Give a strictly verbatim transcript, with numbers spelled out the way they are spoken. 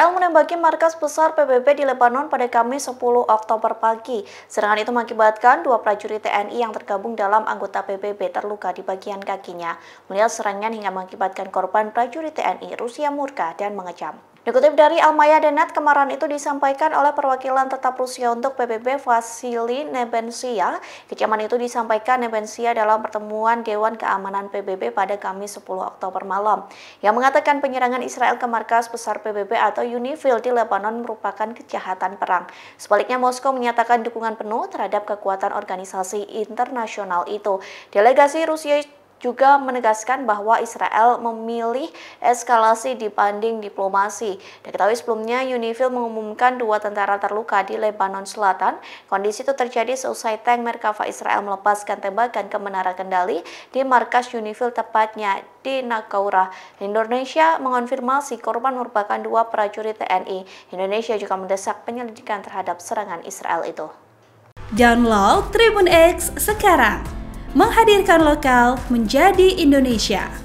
Israel menembaki markas besar P B B di Lebanon pada Kamis sepuluh Oktober pagi. Serangan itu mengakibatkan dua prajurit T N I yang tergabung dalam anggota P B B terluka di bagian kakinya. Melihat serangan hingga mengakibatkan korban, prajurit T N I Rusia murka dan mengecam. Dikutip dari Almaya.net, kemarahan itu disampaikan oleh perwakilan tetap Rusia untuk P B B Vasily Nebensia. Kecaman itu disampaikan Nebensia dalam pertemuan Dewan Keamanan P B B pada Kamis sepuluh Oktober malam, yang mengatakan penyerangan Israel ke markas besar P B B atau UNIFIL di Lebanon merupakan kejahatan perang. Sebaliknya, Moskow menyatakan dukungan penuh terhadap kekuatan organisasi internasional itu. Delegasi Rusia juga menegaskan bahwa Israel memilih eskalasi dibanding diplomasi. Diketahui sebelumnya, UNIFIL mengumumkan dua tentara terluka di Lebanon Selatan. Kondisi itu terjadi seusai tank Merkava Israel melepaskan tembakan ke menara kendali di markas UNIFIL, tepatnya di Naqoura. Indonesia mengonfirmasi korban merupakan dua prajurit T N I. Indonesia juga mendesak penyelidikan terhadap serangan Israel itu. Download Tribun X sekarang, menghadirkan lokal menjadi Indonesia.